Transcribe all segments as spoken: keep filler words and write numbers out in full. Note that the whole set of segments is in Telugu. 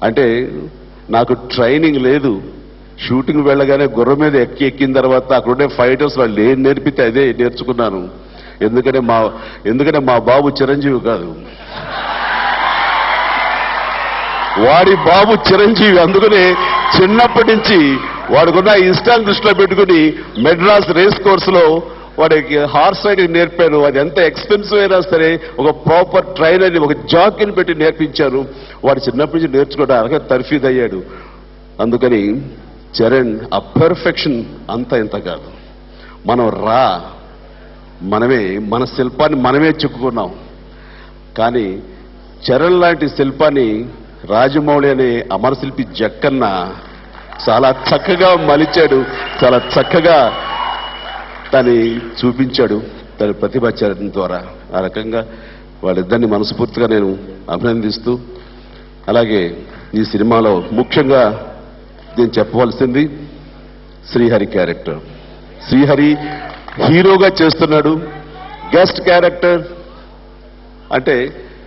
అంటే నాకు ట్రైనింగ్ లేదు. షూటింగ్ వెళ్ళగానే గుర్రం మీద ఎక్కి ఎక్కిన తర్వాత అక్కడుండే ఫైటర్స్ వాళ్ళు ఏం నేర్పితే అదే నేర్చుకున్నాను. ఎందుకంటే మా ఎందుకంటే మా బాబు చిరంజీవి కాదు, వాడి బాబు చిరంజీవి. అందుకనే చిన్నప్పటి నుంచి వాడికున్న ఇష్టాన్ని దృష్టిలో పెట్టుకుని మెడ్రాస్ రేస్ కోర్సులో వాడికి హార్స్ రైడింగ్ నేర్పాను. అది ఎంత ఎక్స్పెన్సివ్ అయినా సరే ఒక ప్రాపర్ ట్రైనర్ని, ఒక జాకీని పెట్టి నేర్పించాను. వాడు చిన్నప్పటి నుంచి నేర్చుకోవడం అలాగే తర్ఫీద్ అయ్యాడు. అందుకని చరణ్ ఆ పర్ఫెక్షన్ అంతా ఇంత కాదు. మనం రా మనమే మన శిల్పాన్ని మనమే చెక్కుకున్నాం. కానీ చరణ్ లాంటి శిల్పాన్ని రాజమౌళి అనే అమరశిల్పి జక్కన్న చాలా చక్కగా మలిచాడు, చాలా చక్కగా దాన్ని చూపించాడు తన ప్రతిభ చరణ్ ద్వారా. ఆ రకంగా వాళ్ళిద్దరిని మనస్ఫూర్తిగా నేను అభినందిస్తూ, అలాగే ఈ సినిమాలో ముఖ్యంగా నేను చెప్పవలసింది శ్రీహరి క్యారెక్టర్. శ్రీహరి హీరోగా చేస్తున్నాడు. గెస్ట్ క్యారెక్టర్ అంటే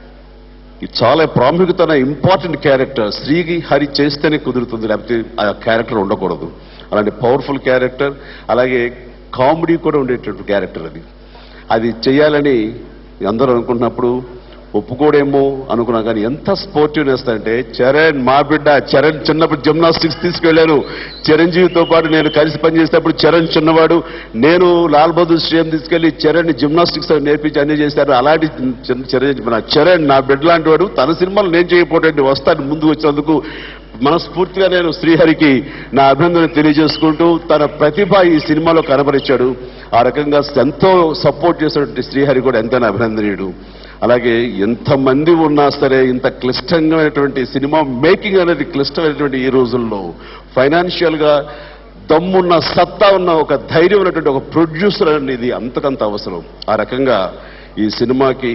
చాలా ప్రాముఖ్యత, ఇంపార్టెంట్ క్యారెక్టర్ శ్రీహరి చేస్తేనే కుదురుతుంది, లేకపోతే ఆ క్యారెక్టర్ ఉండకూడదు. అలాంటి పవర్ఫుల్ క్యారెక్టర్, అలాగే కామెడీ కూడా ఉండేటటువంటి క్యారెక్టర్. అది అది చేయాలని అందరూ అనుకుంటున్నప్పుడు ఒప్పుకోడేమో అనుకున్నా, కానీ ఎంత స్పోర్టివ్నెస్ అంటే చరణ్ మా బిడ్డ. చరణ్ చిన్నప్పుడు జిమ్నాస్టిక్స్ తీసుకెళ్లాను. చిరంజీవితో పాటు నేను కలిసి పనిచేసేటప్పుడు చరణ్ చిన్నవాడు, నేను లాల్ బహదూర్ స్టేడియం తీసుకెళ్లి చరణ్ జిమ్నాస్టిక్స్ నేర్పించి అన్ని చేశారు. అలాంటి చిరంజీవి నా చరణ్ నా బిడ్డ లాంటి వాడు. తన సినిమాలు నేను చేయకపోతే వస్తాను ముందుకు వచ్చినందుకు మనస్ఫూర్తిగా నేను శ్రీహరికి నా అభినందన తెలియజేసుకుంటూ, తన ప్రతిభ ఈ సినిమాలో కనబరిచాడు. ఆ రకంగా ఎంతో సపోర్ట్ చేసినటువంటి శ్రీహరి కూడా ఎంతైనా అభినందనీయుడు. అలాగే ఎంతమంది ఉన్నా సరే ఇంత క్లిష్టమైనటువంటి సినిమా మేకింగ్ అనేది క్లిష్టమైనటువంటి ఈ రోజుల్లో ఫైనాన్షియల్ గా దమ్మున్న సత్తా ఉన్న ఒక ధైర్యం ఉన్నటువంటి ఒక ప్రొడ్యూసర్ అనేది అంతకంత అవసరం. ఆ రకంగా ఈ సినిమాకి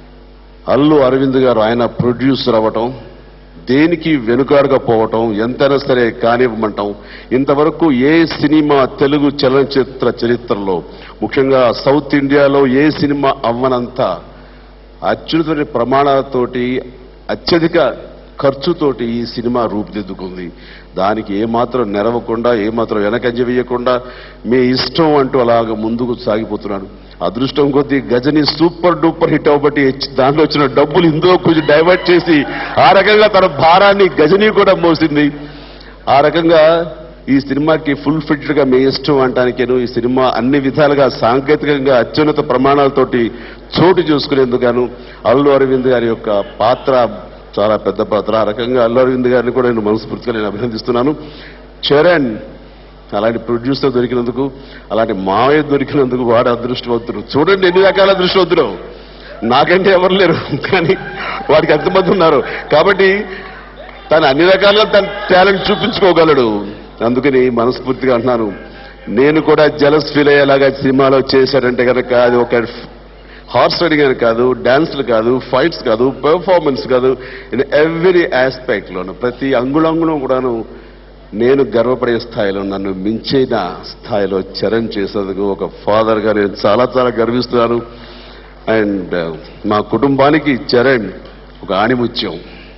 అల్లు అరవింద్ గారు ఆయన ప్రొడ్యూసర్ అవ్వటం, దేనికి వెనుకాడుగా పోవటం, ఎంతైనా సరే కానివ్వమంటాం. ఇంతవరకు ఏ సినిమా తెలుగు చలనచిత్ర చరిత్రలో ముఖ్యంగా సౌత్ ఇండియాలో ఏ సినిమా అవ్వనంత అత్యున్నత ప్రమాణాలతోటి అత్యధిక ఖర్చుతోటి ఈ సినిమా రూపుదిద్దుకుంది. దానికి ఏమాత్రం నెరవకుండా, ఏమాత్రం వెనకంజ వేయకుండా మీ ఇష్టం అంటూ అలాగ ముందుకు సాగిపోతున్నాడు. అదృష్టం కొద్దీ గజని సూపర్ డూపర్ హిట్ అవ్వబట్టి దాంట్లో వచ్చిన డబ్బులు ఇందులో కొంచెం డైవర్ట్ చేసి ఆ రకంగా తన భారాన్ని గజని కూడా మోసింది. ఆ రకంగా ఈ సినిమాకి ఫుల్ ఫిట్డ్ గా మీ ఇష్టం అంటానికేను ఈ సినిమా అన్ని విధాలుగా సాంకేతికంగా అత్యున్నత ప్రమాణాలతోటి చోటు చూసుకునేందుకు అల్లు అరవింద్ గారి యొక్క పాత్ర చాలా పెద్ద పాత్ర. ఆ రకంగా అల్లు అరవింద్ గారిని కూడా నేను మనస్ఫూర్తిగా నేను అభినందిస్తున్నాను. చరణ్ అలాంటి ప్రొడ్యూసర్ దొరికినందుకు, అలాంటి మావయ్య దొరికినందుకు వాడు అదృష్టవంతుడు. చూడండి ఎన్ని రకాల అదృష్టవంతుడు, నాకంటే ఎవరు లేరు, కానీ వాడికి ఎంతమంది ఉన్నారు. కాబట్టి తను అన్ని రకాలుగా తన టాలెంట్ చూపించుకోగలడు. అందుకని మనస్ఫూర్తిగా అంటున్నాను, నేను కూడా జలస్ ఫీల్ అయ్యేలాగా సినిమాలో చేశారంటే కనుక అది ఒక హార్స్ రైడింగ్ అని కాదు, డాన్స్లు కాదు, ఫైట్స్ కాదు, పెర్ఫార్మెన్స్ కాదు, ఇన్ ఎవ్రీ ఆస్పెక్ట్ లోను ప్రతి అంగుళంగుళం కూడాను నేను గర్వపడే స్థాయిలో, నన్ను మించిన స్థాయిలో చరణ్ చేసేందుకు ఒక ఫాదర్ గా నేను చాలా చాలా గర్విస్తున్నాను. అండ్ మా కుటుంబానికి చరణ్ ఒక ఆణిముత్యం.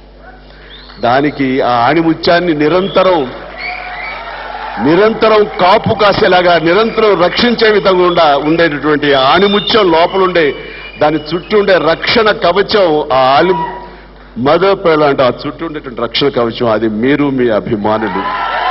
దానికి ఆ ఆణిముత్యాన్ని నిరంతరం నిరంతరం కాపు కాసేలాగా, నిరంతరం రక్షించే విధంగా ఉండ ఉండేటటువంటి ఆణిముత్యం లోపలుండే దాని చుట్టూ ఉండే రక్షణ కవచం, ఆ ఆలి మదర్ పేర్లు అంటే ఆ చుట్టూ ఉండేటువంటి రక్షణ కవచం అది మీరు, మీ అభిమానులు.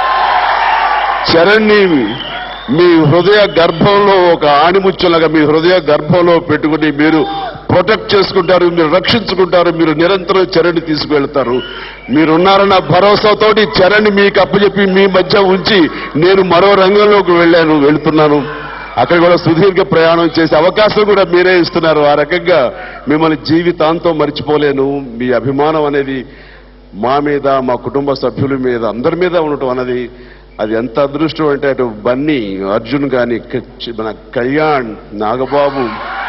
చరణ్ని మీ హృదయ గర్భంలో ఒక ఆణిముత్యంలాగా మీ హృదయ గర్భంలో పెట్టుకుని మీరు ప్రొటెక్ట్ చేసుకుంటారు, మీరు రక్షించుకుంటారు, మీరు నిరంతరం చరణ్ని తీసుకువెళ్తారు. మీరున్నారన్న భరోసాతోటి చరణ్ని మీకు అప్పచెప్పి మీ మధ్య ఉంచి నేను మరో రంగంలోకి వెళ్ళాను, వెళుతున్నాను. అక్కడ కూడా సుదీర్ఘ ప్రయాణం చేసే అవకాశం కూడా మీరే ఇస్తున్నారు. ఆ రకంగా మిమ్మల్ని జీవితాంతం మర్చిపోలేను. మీ అభిమానం అనేది మా మీద, మా కుటుంబ సభ్యుల మీద, అందరి మీద ఉండటం అన్నది అది ఎంత అదృష్టం అంటే అటు బన్నీ, అర్జున్ కానీ, మన కళ్యాణ్, నాగబాబు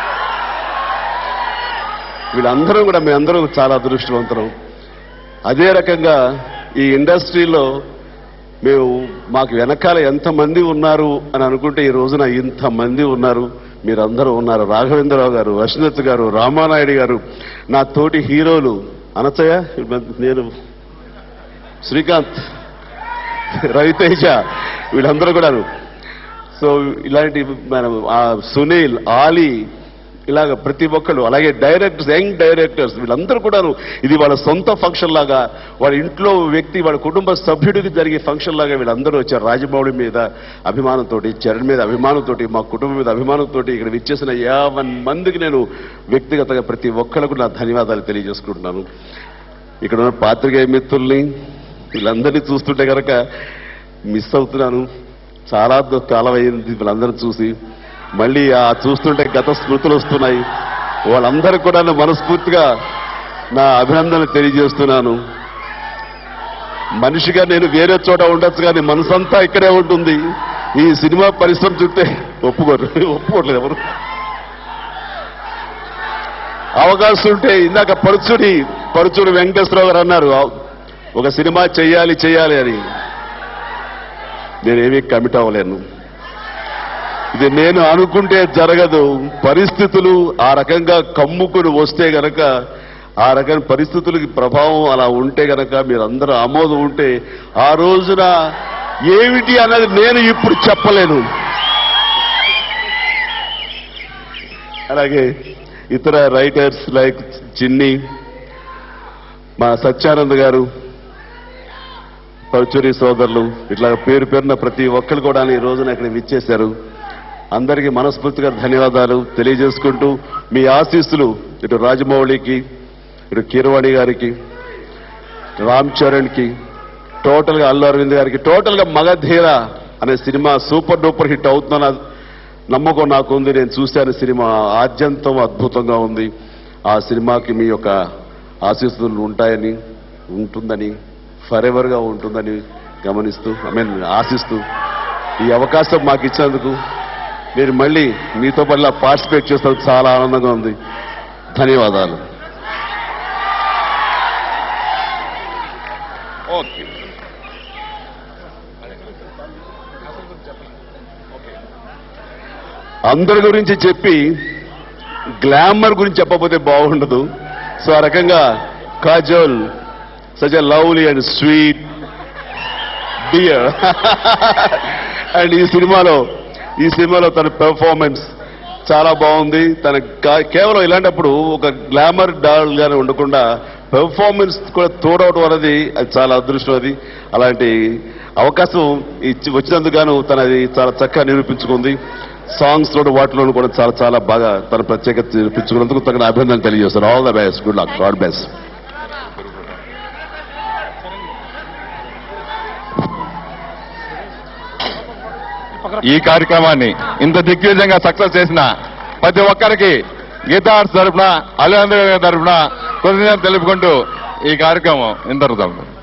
వీళ్ళందరూ కూడా మేమందరూ చాలా అదృష్టవంతులం. అదే రకంగా ఈ ఇండస్ట్రీలో మేము మాకు వెనకాల ఎంతమంది ఉన్నారు అని అనుకుంటే ఈ రోజున ఇంతమంది ఉన్నారు, మీరందరూ ఉన్నారు. రాఘవేంద్రరావు గారు, వసుంధత్ గారు, రామానాయుడు గారు, నా తోటి హీరోలు అనసయ్య, నేను శ్రీకాంత్, రవితేజ, వీళ్ళందరూ కూడాను. సో ఇలాంటి మనం సునీల్, ఆలీ, ఇలాగ ప్రతి ఒక్కళ్ళు, అలాగే డైరెక్టర్స్, యంగ్ డైరెక్టర్స్, వీళ్ళందరూ కూడాను ఇది వాళ్ళ సొంత ఫంక్షన్ లాగా, వాళ్ళ ఇంట్లో వ్యక్తి, వాళ్ళ కుటుంబ సభ్యుడికి జరిగే ఫంక్షన్ లాగా వీళ్ళందరూ వచ్చారు. రాజమౌళి మీద అభిమానంతో, చరణ్ మీద అభిమానంతో, మా కుటుంబం మీద అభిమానంతో ఇక్కడ విచ్చేసిన యాభై మందికి నేను వ్యక్తిగతంగా ప్రతి ఒక్కళ్ళకు నా ధన్యవాదాలు తెలియజేసుకుంటున్నాను. ఇక్కడ ఉన్న పాత్రికేయ మిత్రుల్ని వీళ్ళందరినీ చూస్తుంటే కనుక మిస్ అవుతున్నాను. చాలా కాలం అయింది వీళ్ళందరూ చూసి. మళ్ళీ ఆ చూస్తుంటే గత స్మృతులు వస్తున్నాయి. వాళ్ళందరికీ కూడా మనస్ఫూర్తిగా నా అభినందనలు తెలియజేస్తున్నాను. మనిషిగా నేను వేరే చోట ఉండొచ్చు కానీ మనసంతా ఇక్కడే ఉంటుంది. ఈ సినిమా పరిశ్రమ చుట్టే ఒప్పుకోరు, ఒప్పుకోవట్లేదు ఎవరు. అవకాశం ఉంటే ఇందాక పరుచుడి పరుచుడు వెంకటేశ్వరరావు గారు అన్నారు ఒక సినిమా చెయ్యాలి చెయ్యాలి అని. నేనేమీ కమిట్ అవ్వలేను. ఇది నేను అనుకుంటే జరగదు. పరిస్థితులు ఆ రకంగా కమ్ముకుని వస్తే గనక, ఆ రకమైన పరిస్థితులకి ప్రభావం అలా ఉంటే గనక, మీరందరూ ఆమోదం ఉంటే ఆ రోజున ఏమిటి అన్నది నేను ఇప్పుడు చెప్పలేను. అలాగే ఇతర రైటర్స్ లైక్ చిన్ని, మా సత్యానంద్ గారు, పరుచూరి సోదరులు, ఇట్లా పేరు పేరున ప్రతి ఒక్కరు కూడా ఈ రోజున ఇక్కడ విచ్చేశారు. అందరికీ మనస్ఫూర్తిగా ధన్యవాదాలు తెలియజేసుకుంటూ, మీ ఆశీస్సులు ఇటు రాజమౌళికి, ఇటు కీరవాణి గారికి, రామ్ చరణ్కి, టోటల్గా అల్లు అరవింద్ గారికి, టోటల్గా మగధీర అనే సినిమా సూపర్ డూపర్ హిట్ అవుతున్న నమ్మకం నాకు ఉంది. నేను చూశాను సినిమా, ఆద్యంతం అద్భుతంగా ఉంది. ఆ సినిమాకి మీ యొక్క ఆశీస్సులు ఉంటాయని, ఉంటుందని, ఫర్ ఎవర్గా ఉంటుందని గమనిస్తూ, ఐ మీన్ ఆశిస్తూ, ఈ అవకాశం మాకు ఇచ్చినందుకు, మీరు మళ్ళీ మీతో పట్ల పార్టిసిపేట్ చేసినందుకు చాలా ఆనందంగా ఉంది. ధన్యవాదాలు. ఓకే, అందరి గురించి చెప్పి గ్లామర్ గురించి చెప్పకపోతే బాగుండదు. సో ఆ రకంగా Kajol, such a lovely and sweet dear, and ఈ సినిమాలో ఈ సినిమాలో తన పెర్ఫార్మెన్స్ చాలా బాగుంది. తన కేవలం ఇలాంటప్పుడు ఒక గ్లామర్ డాల్ గానే ఉండకుండా పెర్ఫార్మెన్స్ కూడా తోడవడం అనేది అది చాలా అదృష్టం. అది అలాంటి అవకాశం ఇచ్చి వచ్చినందుకు గాను తనది చాలా చక్కగా నిరూపించుకుంది. సాంగ్స్ లో వాటిలోనూ కూడా చాలా చాలా బాగా తన ప్రత్యేకత నిరూపించుకున్నందుకు తగిన అభినందనలు తెలియజేస్తారు. All the best, good luck, god best. ఈ కార్యక్రమాన్ని ఇంత దిగ్విజయంగా సక్సెస్ చేసిన ప్రతి ఒక్కరికి గీతా ఆర్ట్స్ తరఫున, అల్లు అరవింద్ గారి తరఫున కృతజ్ఞతలు తెలుపుకుంటూ ఈ కార్యక్రమం ఇంత